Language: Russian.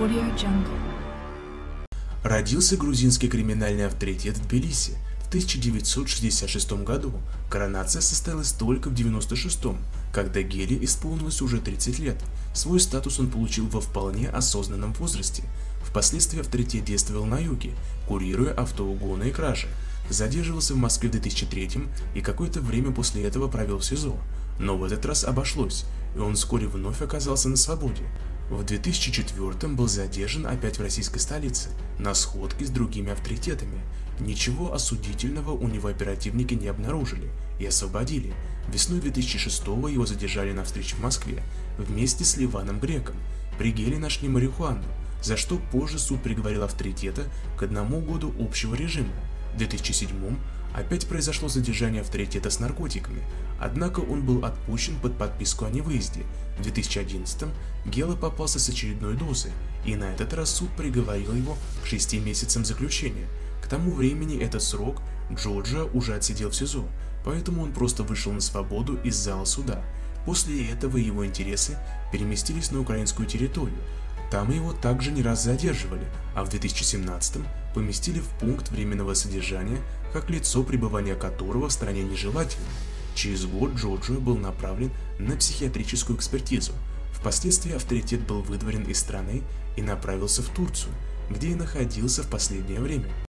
Audio Jungle. Родился грузинский криминальный авторитет в Тбилиси в 1966 году. Коронация состоялась только в 1996, когда Гели исполнилось уже 30 лет. Свой статус он получил во вполне осознанном возрасте. Впоследствии авторитет действовал на юге, курируя автоугоны и кражи. Задерживался в Москве в 2003 и какое-то время после этого провел в СИЗО. Но в этот раз обошлось, и он вскоре вновь оказался на свободе. В 2004 был задержан опять в российской столице, на сходке с другими авторитетами. Ничего осудительного у него оперативники не обнаружили и освободили. Весной 2006 его задержали на встрече в Москве вместе с Ливаном Греком. При Геле нашли марихуану, за что позже суд приговорил авторитета к 1 году общего режима. В 2007 опять произошло задержание авторитета с наркотиками, однако он был отпущен под подписку о невыезде. В 2011 Гела попался с очередной дозой, и на этот раз суд приговорил его к 6 месяцам заключения. К тому времени этот срок Джорджа уже отсидел в СИЗО, поэтому он просто вышел на свободу из зала суда. После этого его интересы переместились на украинскую территорию. Там его также не раз задерживали, а в 2017 поместили в пункт временного содержания, как лицо, пребывания которого в стране нежелательно. Через год Джорджио был направлен на психиатрическую экспертизу. Впоследствии авторитет был выдворен из страны и направился в Турцию, где и находился в последнее время.